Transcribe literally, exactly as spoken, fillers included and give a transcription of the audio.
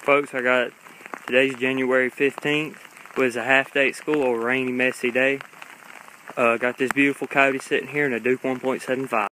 Folks, I got today's January fifteenth. Was a half day at school, a rainy, messy day. Uh, got this beautiful coyote sitting here in a Duke one point seven five.